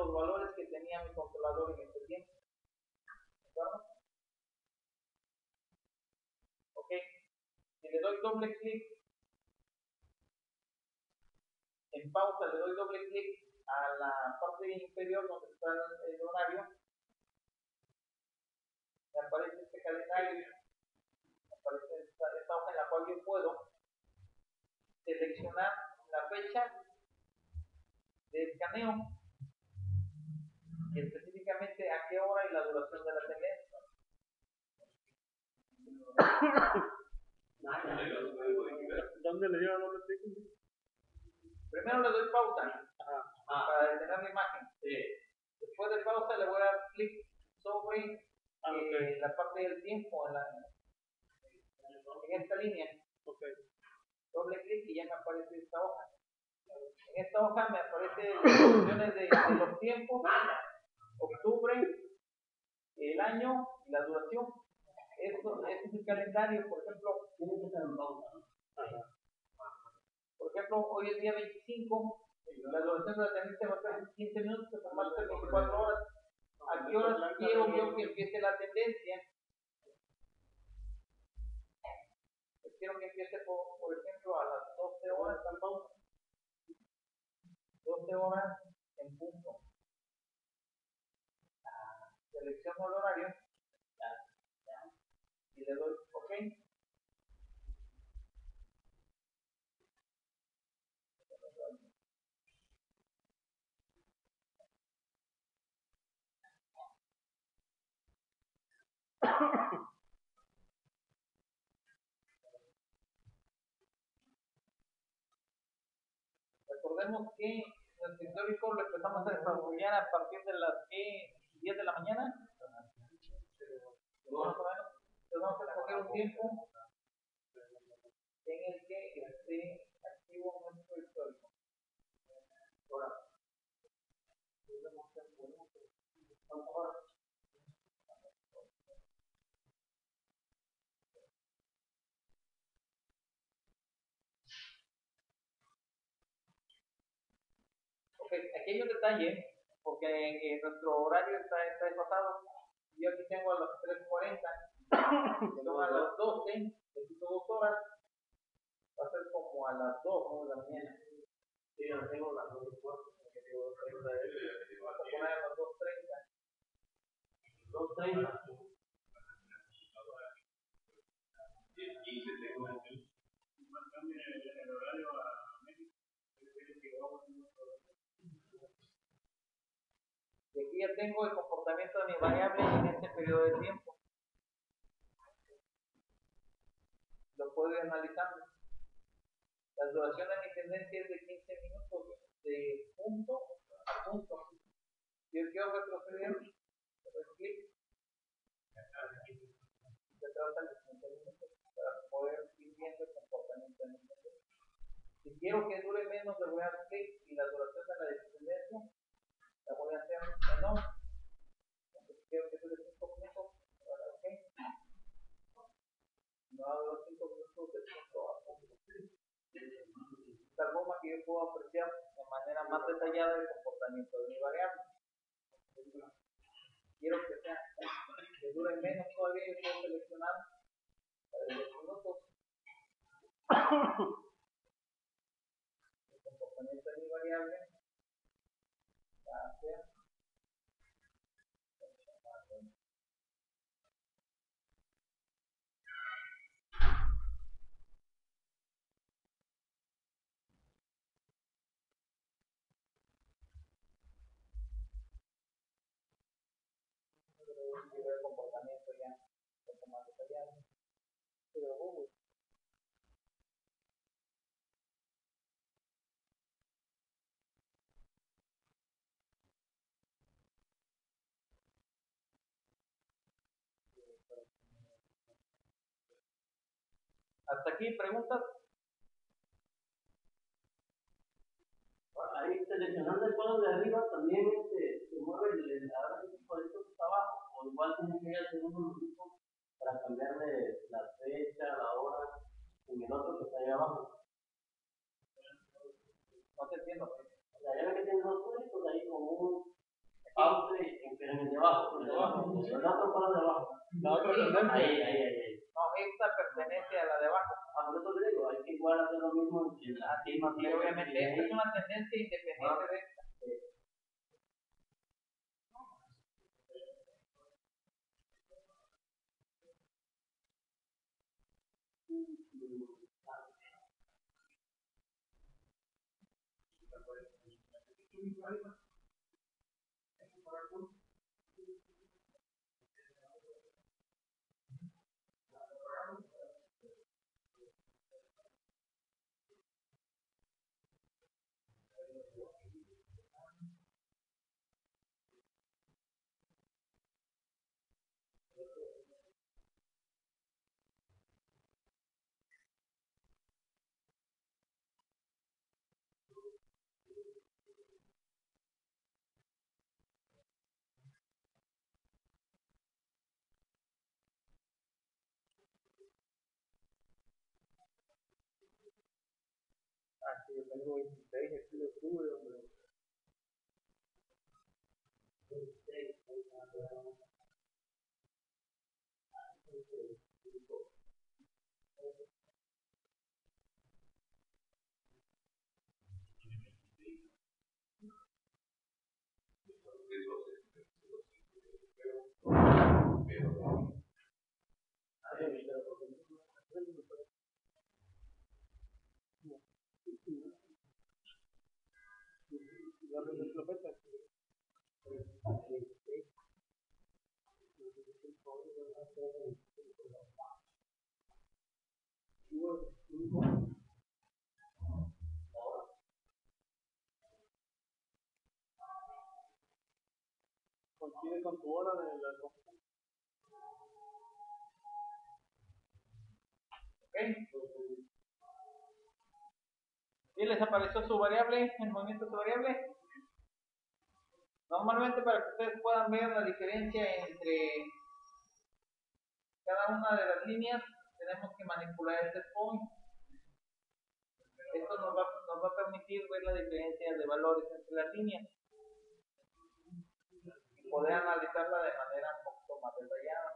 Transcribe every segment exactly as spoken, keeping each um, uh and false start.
los valores que tenía mi controlador en este tiempo. ¿De acuerdo? Ok. Si le doy doble clic en pausa, le doy doble clic a la parte inferior donde está el horario, me aparece este calendario, me aparece esta, esta hoja en la cual yo puedo seleccionar la fecha de escaneo y específicamente a qué hora y la duración de la tendencia. ¿Dónde le dio doble clic? Primero le doy pausa ah. para detener la imagen. Sí. Después de pausa le voy a dar clic sobre ah, eh, okay. la parte del tiempo en, la, en esta línea. Okay. Doble clic y ya me aparece esta hoja. En esta hoja me aparecen las opciones de, de los tiempos, octubre, el año y la duración. Esto, este es el calendario, por ejemplo. Tiene que estar en pausa, ¿no? Por ejemplo, hoy es día veinticinco, la duración de la tendencia va a ser quince minutos, que son más de veinticuatro horas. ¿A qué horas quiero yo que empiece la tendencia? Quiero que empiece, por, por ejemplo, a las doce horas, en pausa. doce horas en punto. Selecciono el horario y le doy OK. Recordemos que nuestro histórico lo empezamos a desarrollar a partir de las diez de la mañana. Más o menos. Entonces vamos a escoger un tiempo en el que esté activo nuestro histórico. Ahora, ok, aquí hay un detalle, porque eh, nuestro horario está, está desfasado. Yo aquí tengo a las tres cuarenta, son a las doce, le quito dos horas, va a ser como a las dos de la mañana. Sí, yo tengo las dos y cuarto, porque tengo dos treinta de él. Vamos a poner a las dos treinta. dos treinta. quince tengo el horario a México. Y aquí ya tengo el comportamiento de mi variable en este periodo de tiempo. Lo puedo ir analizando. La duración de mi tendencia es de quince minutos de punto a punto. Yo quiero retroceder, le doy clic, se trata de quince minutos para poder ir viendo el comportamiento de mi tendencia. Si quiero que dure menos, le voy a dar clic y la duración de la tendencia la voy a hacer menor. Entonces quiero que dure cinco minutos, voy a dar OK. No va a durar cinco minutos de punto a punto. De tal forma que yo puedo apreciar de manera más detallada el comportamiento de mi variable. Quiero que sea que dure menos todavía, yo puedo seleccionar para diez minutos el comportamiento de mi variable. Gracias. Y ver el comportamiento ya un poco más detallado. Pero Google. Hasta aquí, preguntas. Ahí seleccionando el cuadro de arriba también este, se mueve el, el ahora que cuadrito que está abajo, o igual tiene que ir al segundo grupo para cambiarle la fecha, la hora, en el otro que está ahí abajo. No te entiendo. O sea, ya ve que tiene dos cuadritos ahí como un abajo. El otro palo de abajo. La otra Sí, tendencia. Ahí, ahí, ahí. ahí. No, esta pertenece a la de abajo. Ah, por eso te digo, hay que igual hacer lo mismo en la misma Y obviamente esta es una tendencia independiente de esta. Aquí yo tengo veintiséis, aquí lo sube, hombre. Coincide con tu hora de la ¿Ok? ¿Y les apareció su variable, el movimiento de su variable? Normalmente, para que ustedes puedan ver la diferencia entre cada una de las líneas, tenemos que manipular el set point. Esto nos va, nos va a permitir ver la diferencia de valores entre las líneas y poder analizarla de manera un poquito más detallada.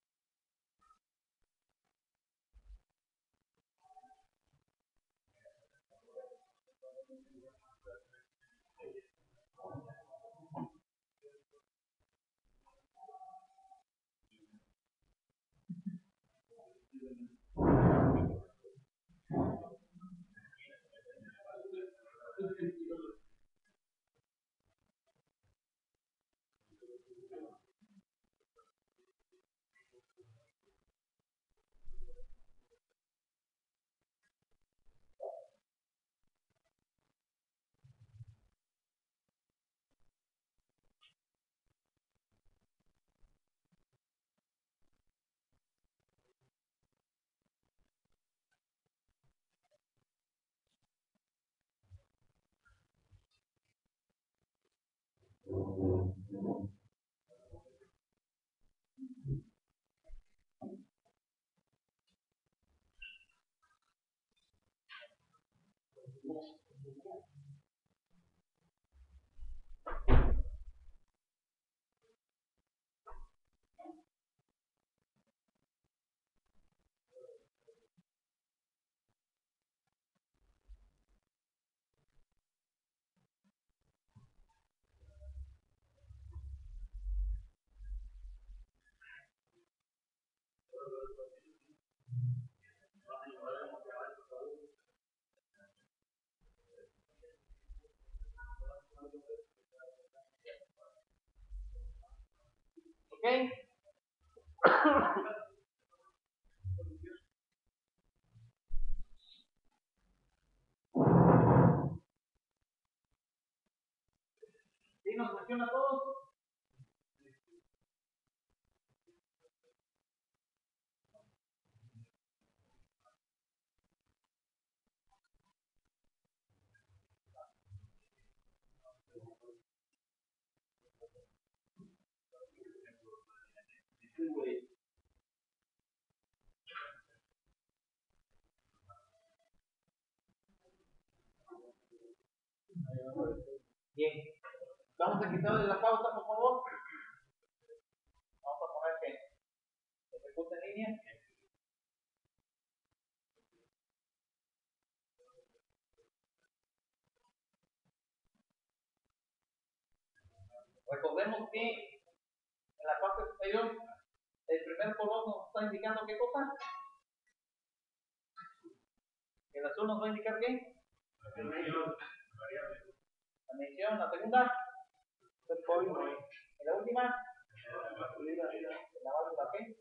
¿Ok? ¿Sí nos funciona a todos? Bien. Vamos a quitarle la pausa, por favor. ejecuta en línea. Recordemos que en la parte superior el primer color nos está indicando qué cosa. El azul nos va a indicar qué. La medición. La medición, la segunda. El point. Y la última. La válvula qué.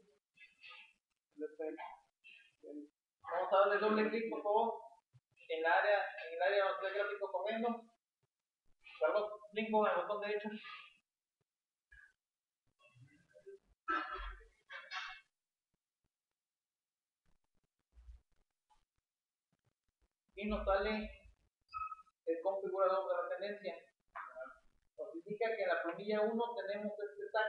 Vamos a darle doble clic por favor en la área, en el área donde está el gráfico corriendo. Carlos, clic con el botón derecho. Y nos sale el configurador de la tendencia. Nos indica que en la plumilla uno tenemos este tag.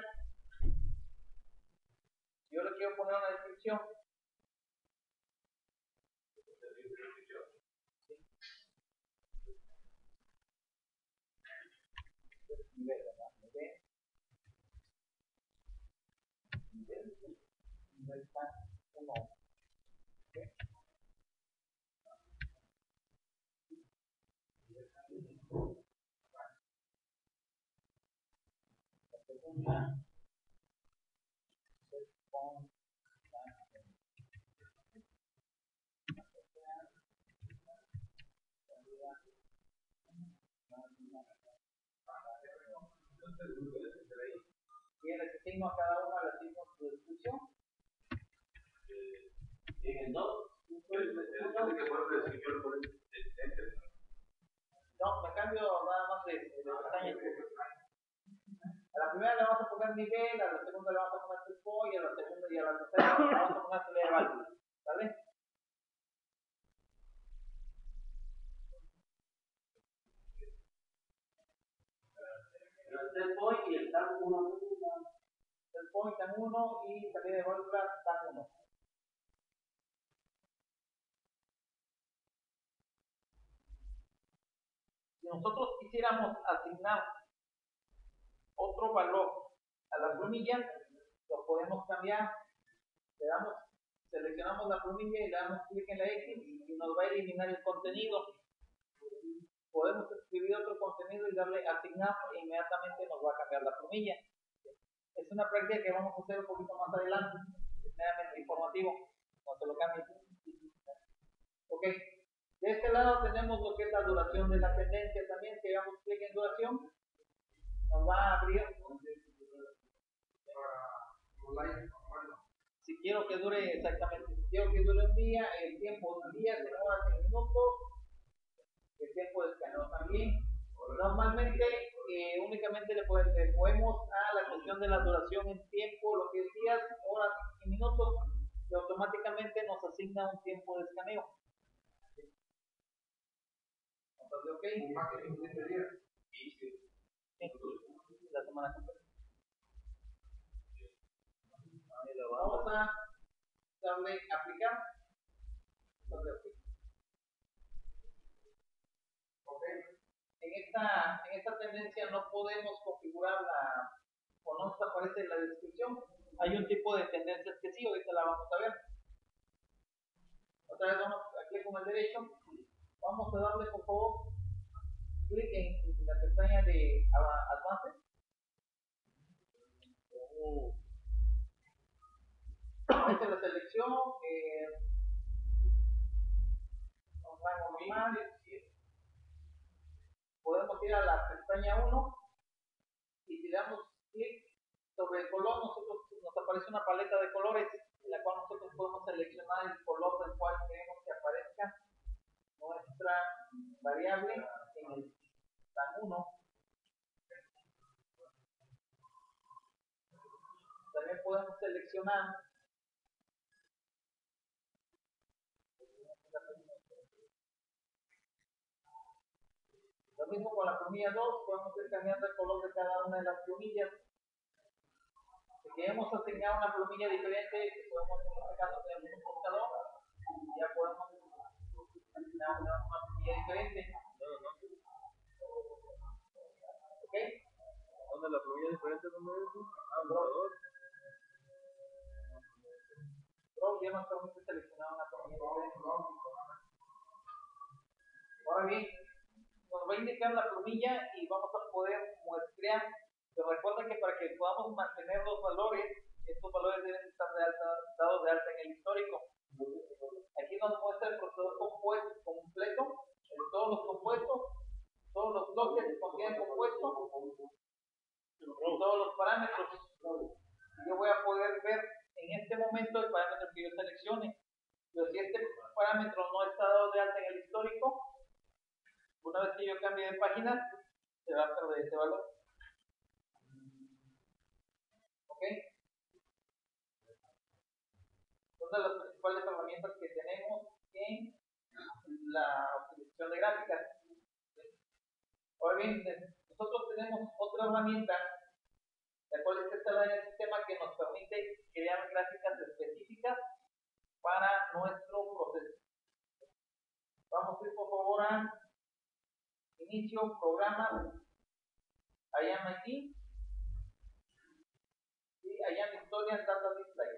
Yo le quiero poner una descripción. Nivel, ¿verdad? Nivel. Nivel. Nivel tag uno. ¿Okay? La segunda. ¿Quiere que signo a cada una le signo su descripción? En el dos. No, me cambio nada más de, de pestaña. A la primera le vamos a poner nivel, a la segunda le vamos a poner tipo y a la segunda y a la tercera le vamos a poner salida de válvula. ¿Vale? El set point y el tag uno. Set point tan uno y salida de válvula tan uno. Si nosotros quisiéramos asignar otro valor a la plumilla, lo podemos cambiar. Le damos, seleccionamos la plumilla y le damos clic en la X y nos va a eliminar el contenido. Podemos escribir otro contenido y darle asignar e inmediatamente nos va a cambiar la plumilla. Es una práctica que vamos a hacer un poquito más adelante, es meramente informativo, no se lo cambie. Ok, de este lado tenemos lo que es la duración de la tendencia también. Si damos clic en duración, nos va a abrir. Si quiero que dure exactamente, si quiero que dure un día, el tiempo de un día, en horas, en minutos, el tiempo de escaneo también. Normalmente eh, únicamente le, podemos, le movemos a la cuestión de la duración en tiempo, lo que es días, horas y minutos, y automáticamente nos asigna un tiempo de escaneo. Entonces, ok. ¿Un máximo de siete días? Sí, sí. Sí, la semana completa. Vamos a darle aplicar. Entonces, okay. En esta, en esta tendencia no podemos configurar la, o no nos aparece en la descripción. Hay un tipo de tendencias que sí, ahorita la vamos a ver. Otra vez vamos aquí con el derecho. Vamos a darle por favor clic en la pestaña de Advanced. Esta es la selección. Eh, un rango normal. Podemos ir a la pestaña uno y si damos clic sobre el color, nosotros nos aparece una paleta de colores en la cual nosotros podemos seleccionar el color del cual queremos que aparezca nuestra variable en el tan uno. También podemos seleccionar lo mismo con la plumilla dos, podemos ir cambiando el color de cada una de las plumillas. Si queremos asignar una plumilla diferente, podemos en este caso tener un buscador y ya podemos asignar una, una plumilla diferente. ¿Ok? ¿Dónde la plumilla diferente? ¿Dónde es? Ah, el buscador. Row ya nos permite seleccionar una columna. Ahora bien, nos va a indicar la plumilla y vamos a poder muestrear. Pero recuerda que para que podamos mantener los valores, estos valores deben estar de alta, dados de alta en el histórico. Aquí nos muestra el procesador compuesto, completo, en todos los compuestos, todos los bloques que contienen compuestos, todos los parámetros. Yo voy a poder ver en este momento el parámetro que yo seleccione. Pero si este parámetro no está dado de alta en el histórico, una vez que yo cambie de página, se va a perder ese valor. ¿Ok? Son de las principales herramientas que tenemos en la optimización de gráficas. Ahora bien, nosotros tenemos otra herramienta, la cual está instalada en el sistema, que nos permite crear gráficas específicas para nuestro proceso. Vamos a ir por favor a inicio, programa, I am aquí, y I am historia, data display.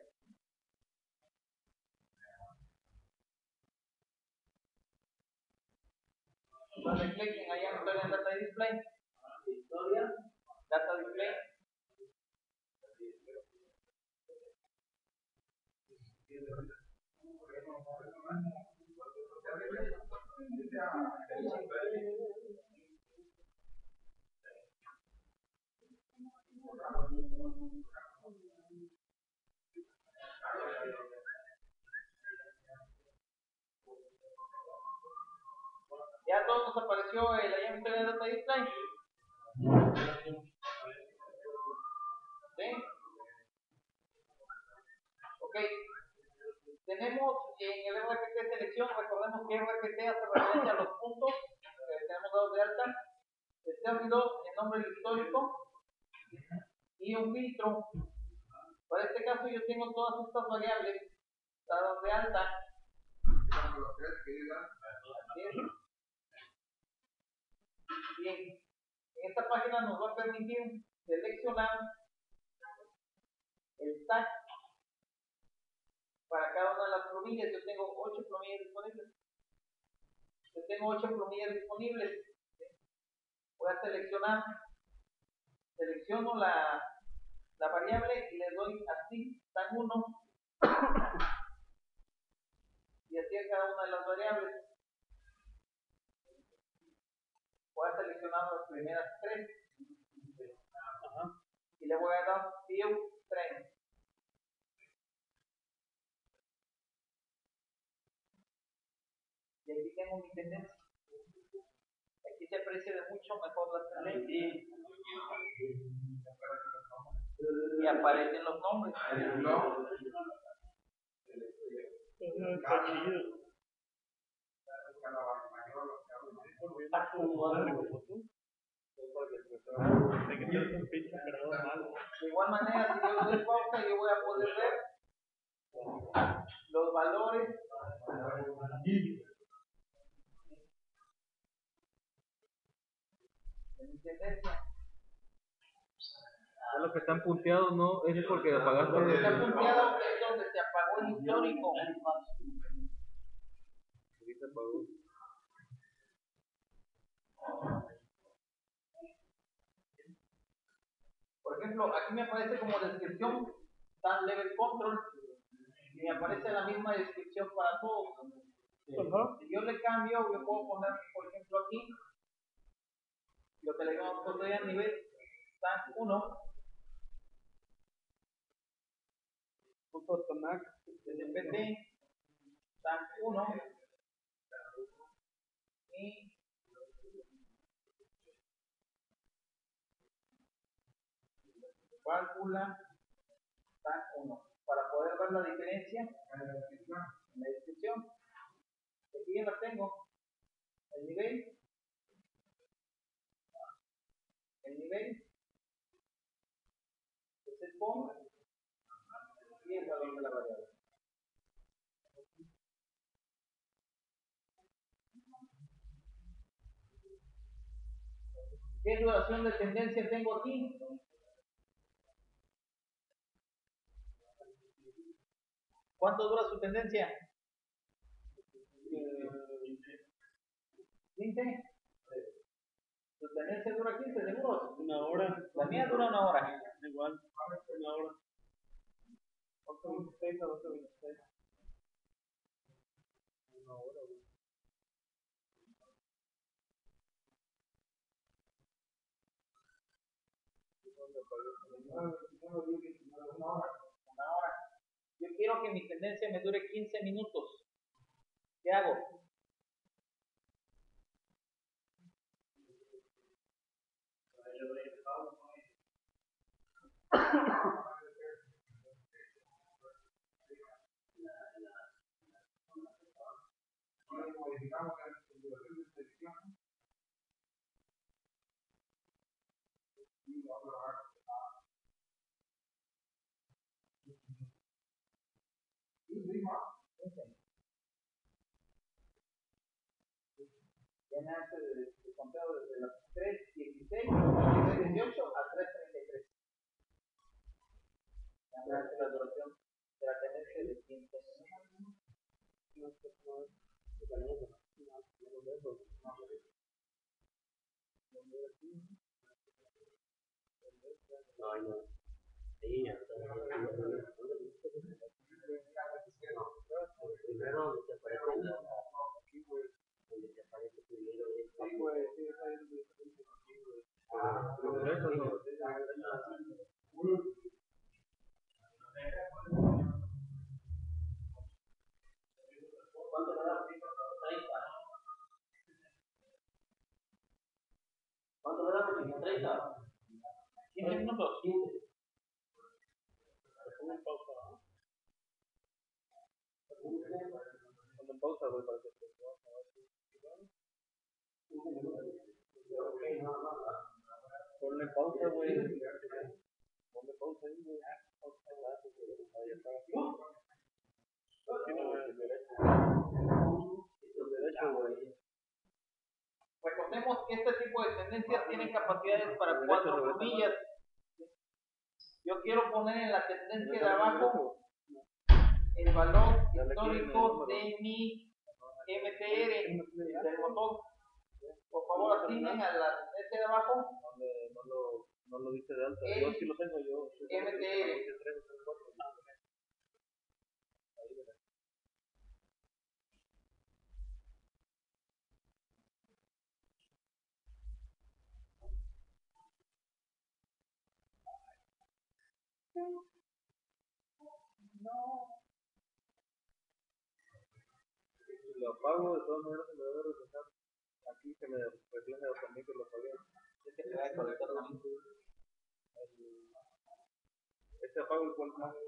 Entonces clic en I am historia, data display, historia, data display. Ya todos nos apareció el I am historia, data display. ¿Sí? Ok. Tenemos en el R P T selección, recordemos que R P T hace referencia a los puntos que tenemos dados de alta, el servidor, el nombre del histórico y un filtro. Para este caso yo tengo todas estas variables dadas de alta. Bien, en esta página nos va a permitir seleccionar el tag para cada una de las plumillas. Yo tengo ocho plumillas disponibles. Yo tengo ocho plumillas disponibles. Voy a seleccionar, selecciono la, la variable y le doy así, tag uno, y así a cada una de las variables. Voy a seleccionar las primeras tres. Ajá. Y le voy a dar view trend. Y aquí tengo mi tendencia. Aquí se aprecia de mucho mejor la tendencia. Y aparecen los nombres. Está chido. De igual manera, si yo le doy pausa, yo voy a poder ver los valores de mi tendencia. Es lo que están punteados, ¿no? Eso es porque apagaste. Lo que está punteado es donde se apagó el histórico. Sí, se apagó. Por ejemplo, aquí me aparece como descripción tan level control y me aparece la misma descripción para todos. Uh-huh. Si yo le cambio, yo puedo poner, por ejemplo, aquí lo que le llamamos a nivel tan uno. Punto tonac, S P T, tan uno y válvula tan uno, para poder ver la diferencia en la descripción. Aquí ya la tengo, el nivel, el nivel, es el point y el valor de la variable. ¿Qué duración de tendencia tengo aquí? ¿Cuánto dura su tendencia? ¿quince? ¿Su tendencia dura quince segundos? Una hora. La mía dura una hora. Igual, una hora. ocho veintiséis a doce veintiséis. Una hora, güey. Una hora. Una hora. Yo quiero que mi tendencia me dure quince minutos. ¿Qué hago? Ya me hace el conteo desde las tres dieciséis, tres dieciocho a tres treinta y tres. Ya me hace la duración de la tendencia de quince No, no. Sí, ya está. Primero donde te aparece la, donde te aparece primero es Sí, güey, sí, esa es mi ah, eso no. ¿cuánto le da? treinta. ¿Cuánto le da? treinta. quince minutos. quince. Pongo en pausa. Pongo en pausa, güey, para que te puedas a ver si ponle pausa, güey. Ponle pausa ahí, güey. Ahí está. Tiene el derecho. El derecho, güey. Recordemos que este tipo de tendencias tienen capacidades para cuatro comillas. Yo quiero poner en la tendencia de abajo el valor histórico de mi M T R del motor. Por favor, asignen a la tendencia de abajo. No, le, no, lo, no lo dice de alta. Yo sí lo tengo, yo. M T R. No. Si lo apago, de todas maneras se me debe reflejar. Aquí se me refleja también que lo apagué. Es que se va a conectar también. Este apago el cual más.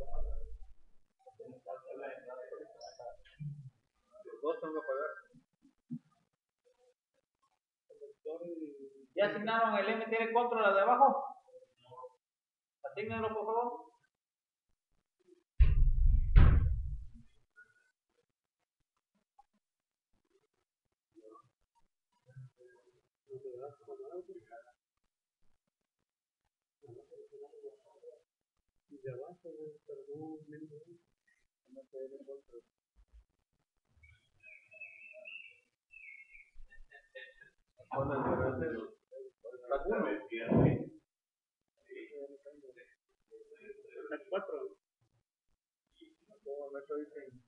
Los dos tengo que apagar. ¿Ya asignaron el M T R control a la de abajo? Asignenlo, por favor. Y abajo, perdón, no sé, el control. ¿Cuál es el derecho? La uno. La cuatro. No, me estoy diciendo.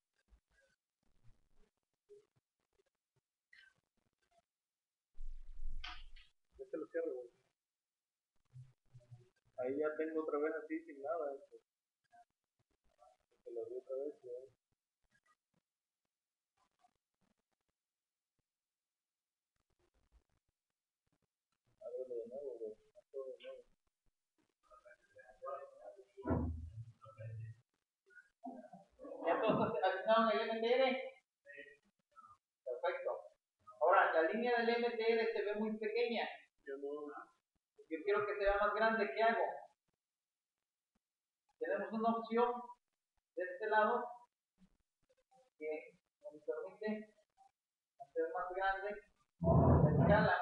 Este lo cierro, güey. Ahí ya tengo otra vez así sin nada. Esto. Que lo vi otra vez, güey. Ábrelo de nuevo, güey. Hazlo de nuevo. ¿Ya todos asignaron el M T R? Perfecto. Ahora, la línea del M T R se ve muy pequeña. Yo no. Yo quiero que sea más grande. ¿Qué hago? Tenemos una opción de este lado que nos permite hacer más grande la escala.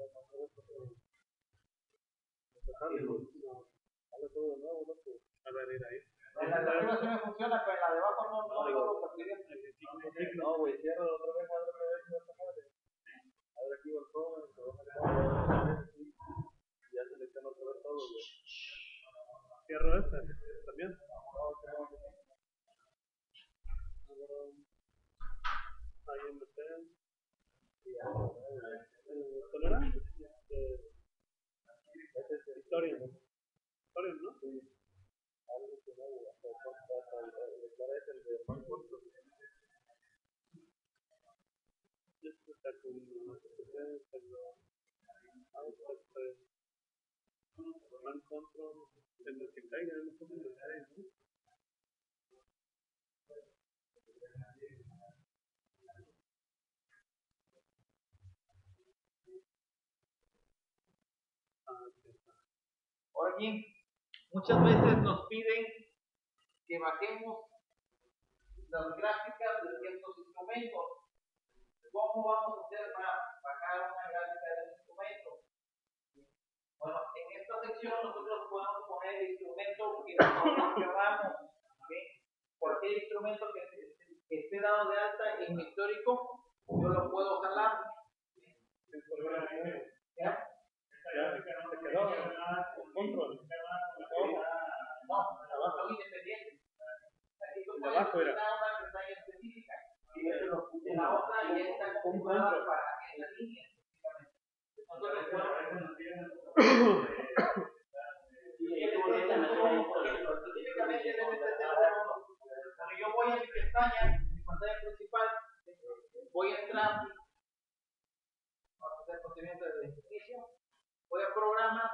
todo de nuevo, ¿no? A ver, ir ahí. En la de arriba sí me funciona, pero en la de abajo no, no, no lo percibe. No, güey, cierra otra vez, abre otra vez, esta madre. Abre aquí el Chrome, se baja el y ya selecciona otra vez todo, güey. Cierro esta, también. Ahí en Betel. ¿Tolerante? Este es Historia, ¿no? Historia, ¿no? Sí. Algo que no, hasta el declara es el de más corto. Esto está con una secretaria, pero man control, en el que caiga, no sé cómo cae, ¿no? Ahora bien, muchas veces nos piden que bajemos las gráficas de ciertos instrumentos. ¿Cómo vamos a hacer para bajar una gráfica de un instrumento? Bueno, en esta sección nosotros podemos poner el instrumento que nosotros queramos. ¿Okay? Cualquier instrumento que, que esté dado de alta en mi histórico, yo lo puedo jalar. ¿Ya? Ya, se quedó un control. No, son independientes. Aquí tú puedes abajo era. una pestaña específica. Y en la otra ya está configurada para esa línea. Nosotros podemos. Específicamente en este teléfono, cuando yo voy a mi pestaña, mi pantalla principal, voy a entrar. Vamos a hacer procedimiento de inicio. Voy a programas.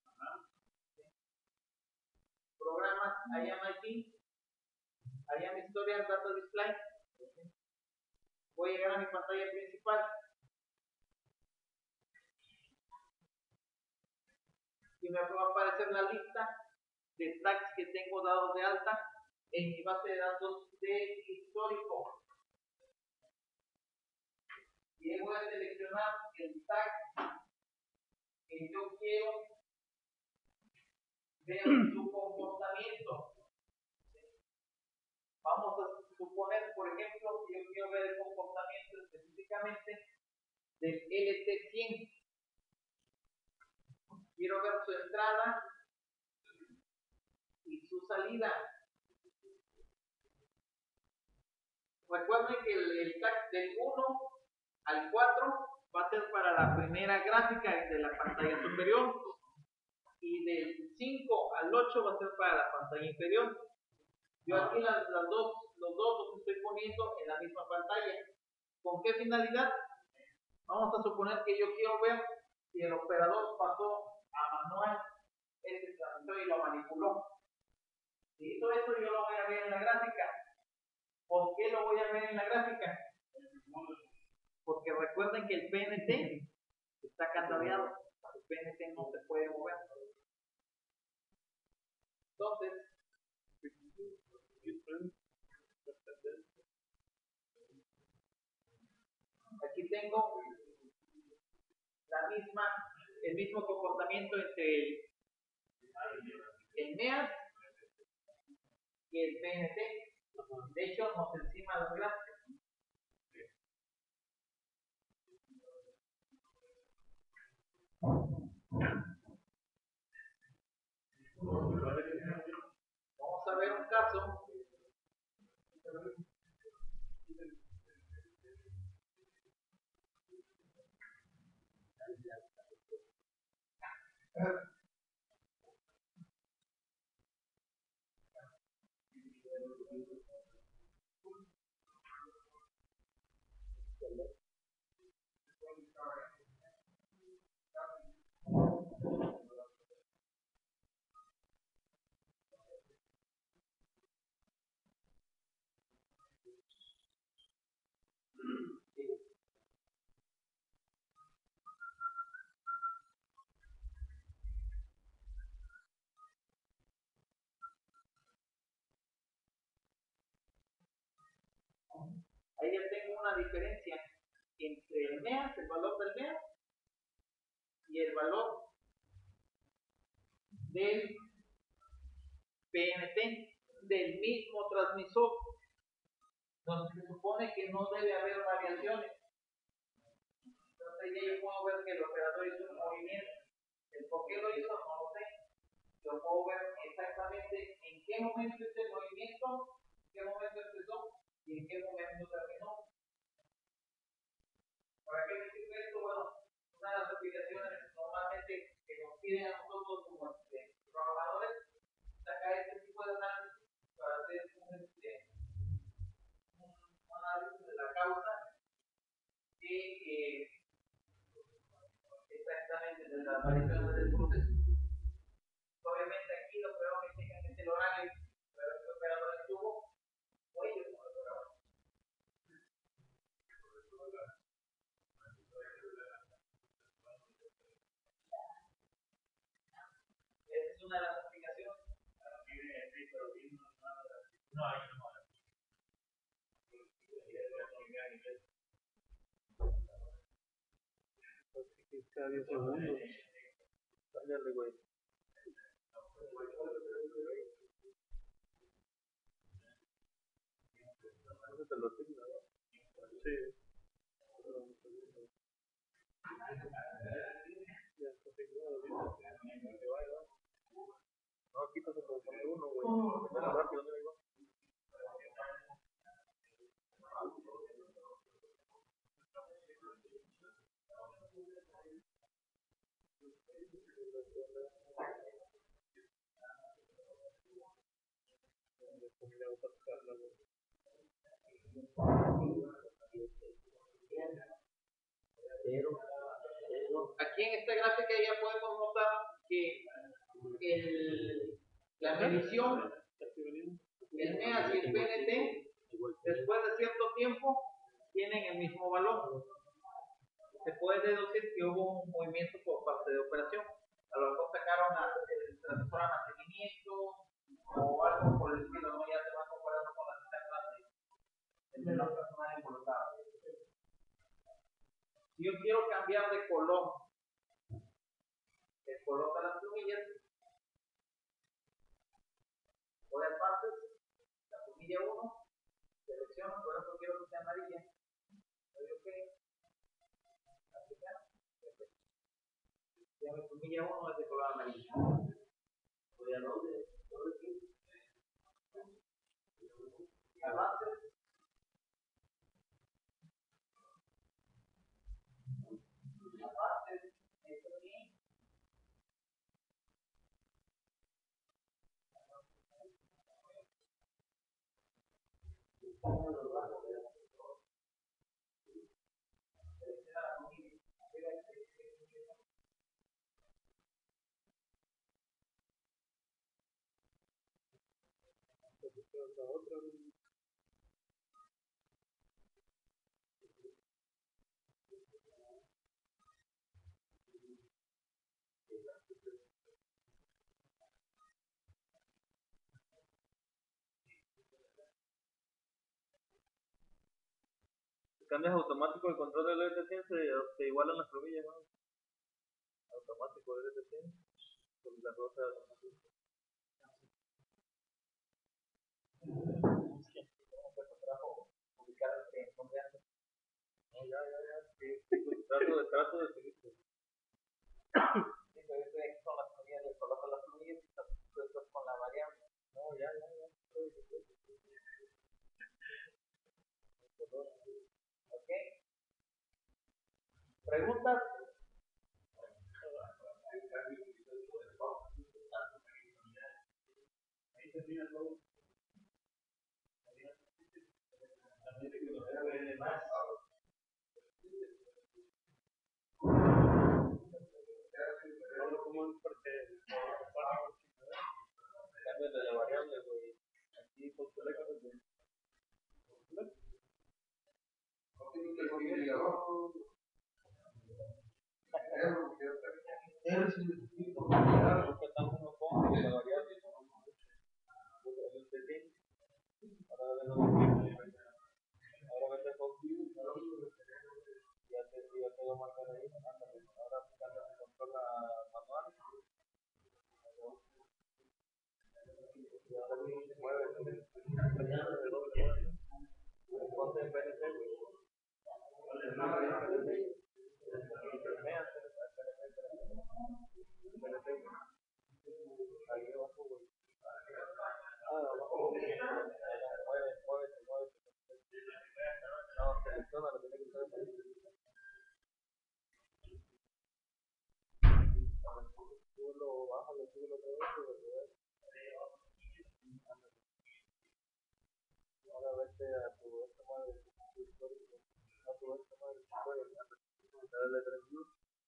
Programas, I am I T, I am Historia Data Display. Voy a llegar a mi pantalla principal. Y me va a aparecer la lista de tags que tengo dados de alta en mi base de datos de histórico. Y voy a seleccionar el tag que yo quiero ver su comportamiento. Vamos a suponer, por ejemplo, que yo quiero ver el comportamiento específicamente del L T cien. Quiero ver su entrada y su salida. Recuerden que el, el tag del uno al cuatro va a ser para la primera gráfica de la pantalla superior y del cinco al ocho va a ser para la pantalla inferior. Yo aquí las, las dos, los dos los estoy poniendo en la misma pantalla. ¿Con qué finalidad? Vamos a suponer que yo quiero ver si el operador pasó a manual este transistor y lo manipuló. Si hizo eso, yo lo voy a ver en la gráfica. ¿Por qué lo voy a ver en la gráfica? Porque recuerden que el P N T está cadeado. El P N T no se puede mover. Entonces, aquí tengo la misma, el mismo comportamiento entre el, el M E A y el P N T. De hecho, nos encima las gráficas. Vamos a ver un caso. Ahí ya tengo una diferencia entre el M E A, el valor del M E A, y el valor del P N T del mismo transmisor, donde se supone que no debe haber variaciones. Entonces ya yo puedo ver que el operador hizo un movimiento. El por qué lo hizo no lo sé. Yo puedo ver exactamente en qué momento hizo el movimiento, en qué momento empezó y en qué momento terminó. ¿Para qué me sirve esto? Bueno, una de las aplicaciones normalmente que nos piden a nosotros como este, programadores, sacar este tipo de análisis para hacer un, este, un análisis de la causa que eh, exactamente de las variaciones del proceso. Obviamente aquí los programas que tengan este horario, pero este operador estuvo, o ellos no lo lograron. Esa es una de las aplicaciones. No hay, no hay. Cada diez segundos. Cállale, güey. ¿No te lo asigna? Sí. Ya está asignado. No, aquí te se puede poner uno, güey. Rápido, ¿dónde va? Aquí en esta gráfica ya podemos notar que el, la medición, el M E A S y el P N T, después de cierto tiempo, tienen el mismo valor. Se puede deducir que hubo un movimiento por parte de operación. A lo mejor sacaron a, el transmisor a mantenimiento o algo por el estilo, ¿no? Ya se va comparando con la cita clase de la persona involucrada. Si yo quiero cambiar de color, le coloco las plumillas, voy a partes, la plumilla uno, selecciono, por ejemplo quiero que sea amarilla, doy OK, aplicar, perfecto. Ya mi plumilla uno es de color amarillo. Voy a donde, sobre aquí, avance, avance, esto aquí. La otra. Cambias automático el control del L T cien, se, se igualan las plumillas, ¿no? Automático el L T cien, con la rosa automática. No, ya, ya, ya. Sí, sí, trato de, trato de seguir. Sí, pero yo estoy aquí con las plumillas, le coloco las plumillas y estás puestas con la variable. No, ya, ya, ya. ¿Ok? ¿Preguntas? Cambio de la variable, güey. Aquí postulé con el ahora Ponte en P N C, güey. Ahí abajo, güey. Ah, abajo, güey. Mueve, muévete, muévete. No, selecciona, lo tiene que estar ahí. Súbelo, bájalo, súbelo otra vez, güey. Ahora vete a tu esta madre, tu histórico. A tu esta madre, tu histórico. Dale tres views.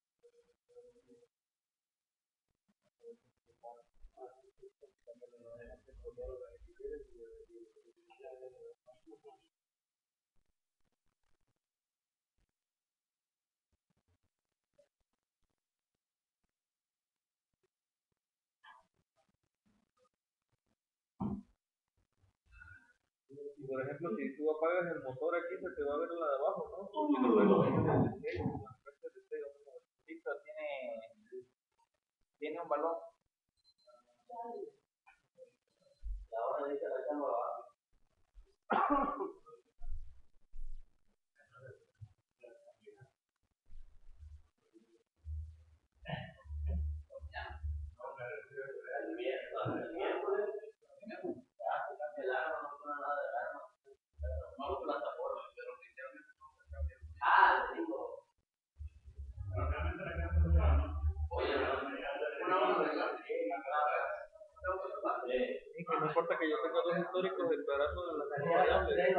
Y por ejemplo, si tú apagas el motor aquí, se te va a ver la de abajo, ¿no? Porque lo veo ahí en el display, en la parte del display. Sí, pero tiene, tiene un balón. La hora dice la cámara abajo. El miércoles, el miércoles, ya se cambia el arma, no pone nada de arma. Malo plataforma, pero oficialmente no se cambia. Ah, le digo. Oye, una hora de la Sí, que no importa que yo tenga dos históricos esperando de la misma variable.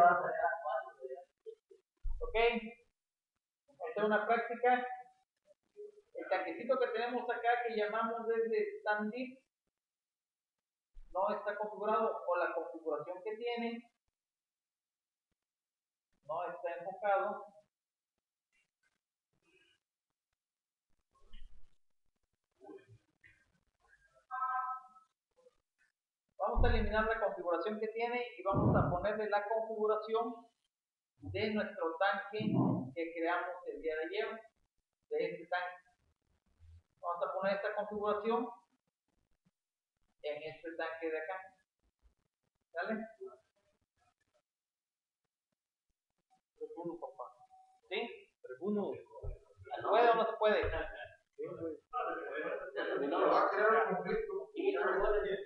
Ok, esta es una práctica. El tanquecito que tenemos acá, que llamamos desde standard, no está configurado, o la configuración que tiene no está enfocado. Vamos a eliminar la configuración que tiene y vamos a ponerle la configuración de nuestro tanque que creamos el día de ayer, de este tanque. Vamos a poner esta configuración en este tanque de acá. ¿Sale? Preguno, papá. ¿Sí? Preguno. ¿Se puede o no se puede? Sí, güey. No va a crear un conflicto. Y no lo puede.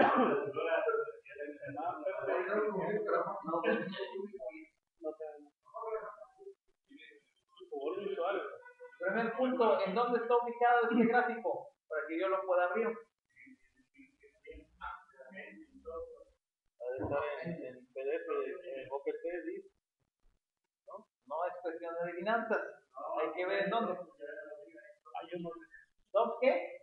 Primer punto, ¿en dónde está ubicado este gráfico? Para que yo lo pueda abrir. Ha de estar en, en P D F, en O P T, dice. ¿No? No es cuestión de adivinanzas. Hay que ver en dónde. ¿Dos qué?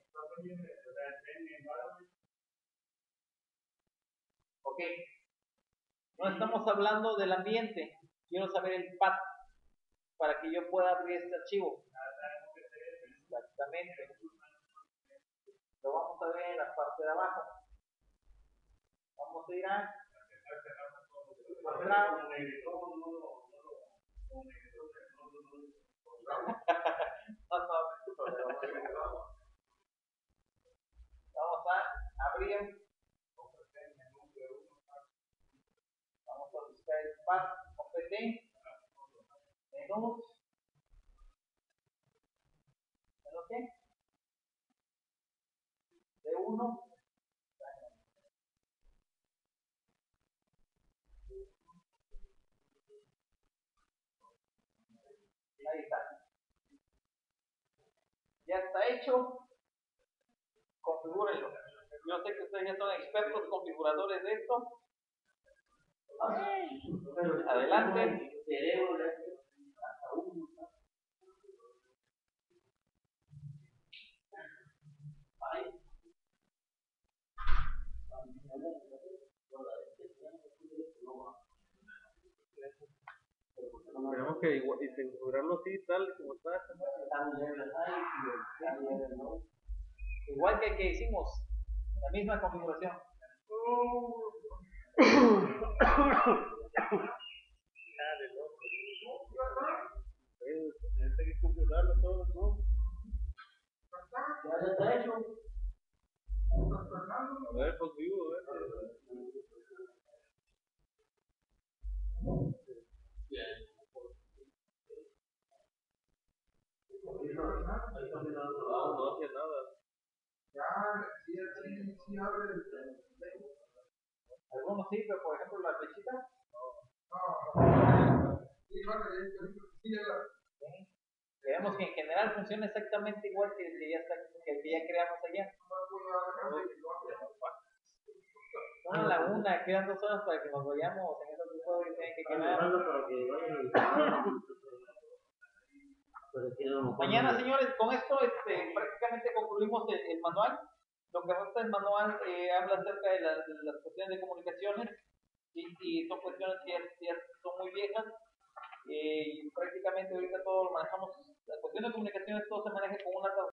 Ok. No estamos hablando del ambiente. Quiero saber el path para que yo pueda abrir este archivo. Exactamente. Lo vamos a ver en la parte de abajo. Vamos a ir a vamos a abrir. Vamos a buscar el path O P T. Menús. ¿Menú qué? D uno. Ahí está. Ya está hecho. Configúrenlo. Yo sé que ustedes ya son expertos configuradores de esto. Adelante. Tenemos que igual, y configurarlo así, tal como está. Igual que el que hicimos, la misma configuración. Dale, loco. Tienes que configurarlo todo, ¿no? Ya está hecho. A ver, pues vivo, a ver. No, no hacía nada. Algunos sí, pero por ejemplo la flechita. Creemos que en general funciona exactamente igual que el que ya, está, que el que ya creamos allá. Una laguna, quedan dos horas para que nos vayamos. En ese tipo de tienen que quedar. Mañana, señores, con esto este, prácticamente concluimos el, el manual. Lo que resta del manual eh, habla acerca de, la, de las cuestiones de comunicaciones y, y son cuestiones que ya, ya son muy viejas. Eh, y prácticamente ahorita todo lo manejamos. La cuestión de comunicaciones todo se maneja con una